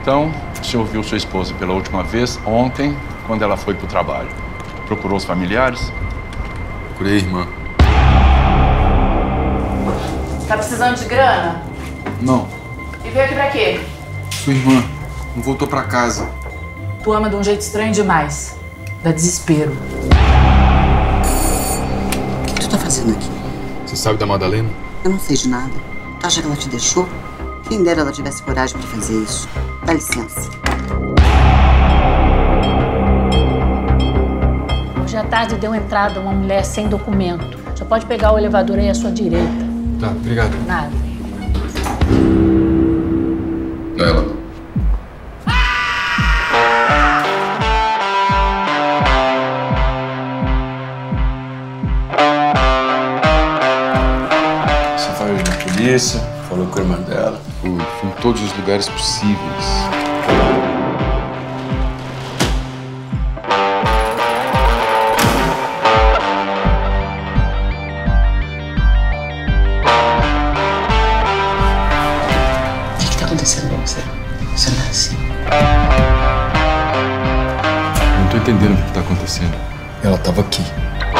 Então, o senhor viu sua esposa pela última vez ontem, quando ela foi pro trabalho. Procurou os familiares? Procurei, irmã. Tá precisando de grana? Não. E veio aqui pra quê? Sua irmã não voltou pra casa. Tu ama de um jeito estranho demais. Dá desespero. O que tu tá fazendo aqui? Você sabe da Madalena? Eu não sei de nada. Tu acha que ela te deixou? Quem dera ela tivesse coragem pra fazer isso. Dá licença. Hoje à tarde deu entrada uma mulher sem documento. Só pode pegar o elevador aí à sua direita. Tá, obrigado. Nada. Não é ela. Você foi na polícia, falou com a irmã dela. Fui em todos os lugares possíveis. O que tá acontecendo com você? Você não é assim. Não tô entendendo o que tá acontecendo. Ela tava aqui.